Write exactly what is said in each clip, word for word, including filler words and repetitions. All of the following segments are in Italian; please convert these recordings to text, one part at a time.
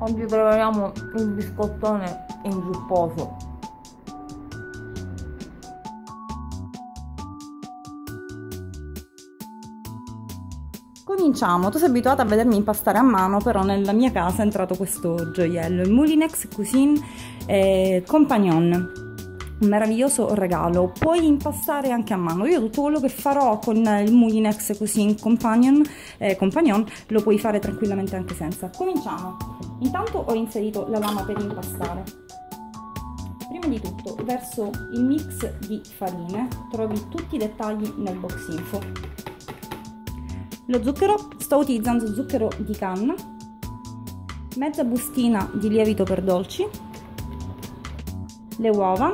Oggi prepariamo il biscottone inzupposo. Cominciamo. Tu sei abituata a vedermi impastare a mano, però nella mia casa è entrato questo gioiello, il Moulinex Cuisine eh, Compagnon. Un meraviglioso regalo. Puoi impastare anche a mano. Io tutto quello che farò con il Moulinex Cuisine Companion, eh, Compagnon lo puoi fare tranquillamente anche senza. Cominciamo. Intanto ho inserito la lama per impastare. Prima di tutto verso il mix di farine, trovi tutti i dettagli nel box info. Lo zucchero, sto utilizzando zucchero di canna, mezza bustina di lievito per dolci, le uova,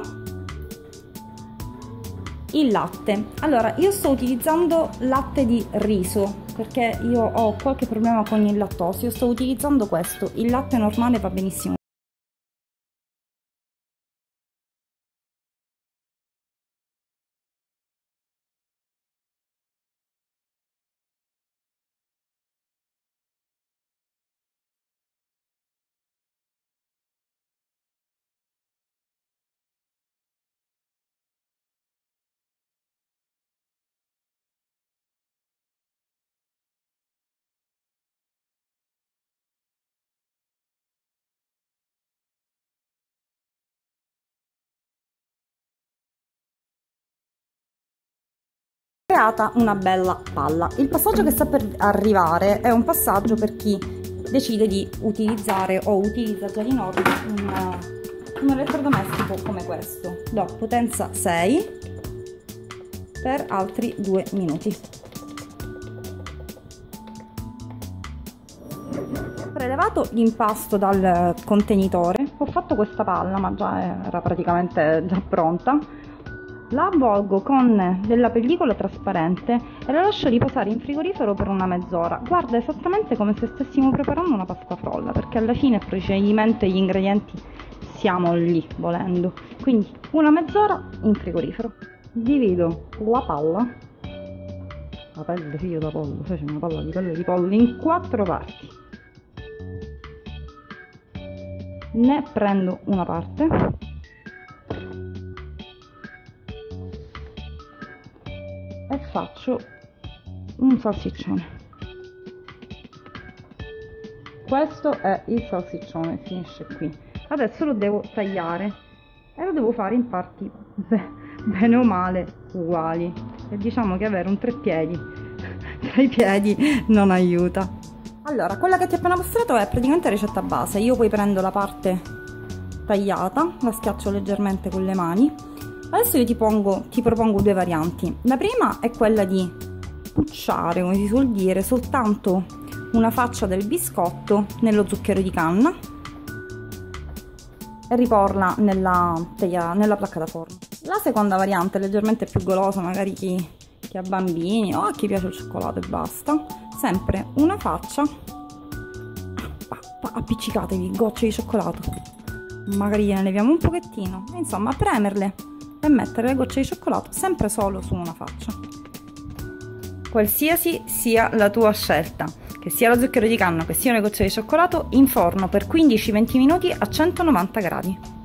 il latte. Allora, io sto utilizzando latte di riso perché io ho qualche problema con il lattosio. Sto utilizzando questo, il latte normale va benissimo. Creata una bella palla. Il passaggio che sta per arrivare è un passaggio per chi decide di utilizzare o utilizza già di norma un, un elettrodomestico come questo. Do potenza sei per altri due minuti. Ho prelevato l'impasto dal contenitore, ho fatto questa palla ma già era praticamente già pronta. La avvolgo con della pellicola trasparente e la lascio riposare in frigorifero per una mezz'ora. Guarda, esattamente come se stessimo preparando una pasta frolla, perché alla fine il procedimento e gli ingredienti siamo lì, volendo. Quindi una mezz'ora in frigorifero. Divido la palla, la pelle figlio da pollo, cioè c'è una palla di pelle di pollo, in quattro parti. Ne prendo una parte. E faccio un salsiccione. Questo è il salsiccione, finisce qui. Adesso lo devo tagliare e lo devo fare in parti beh, bene o male uguali. E diciamo che avere un treppiedi tra i piedi non aiuta. Allora, quella che ti ho appena mostrato è praticamente ricetta base. Io poi prendo la parte tagliata, la schiaccio leggermente con le mani. Adesso io ti, pongo, ti propongo due varianti. La prima è quella di pucciare, come si suol dire, soltanto una faccia del biscotto nello zucchero di canna e riporla nella, nella placca da forno. La seconda variante è leggermente più golosa, magari chi, chi ha bambini o a chi piace il cioccolato e basta. Sempre una faccia, appiccicatevi gocce di cioccolato, magari gliene leviamo un pochettino, insomma premerle e mettere le gocce di cioccolato sempre solo su una faccia. Qualsiasi sia la tua scelta, che sia lo zucchero di canna, che sia le gocce di cioccolato, in forno per quindici venti minuti a centonovanta gradi.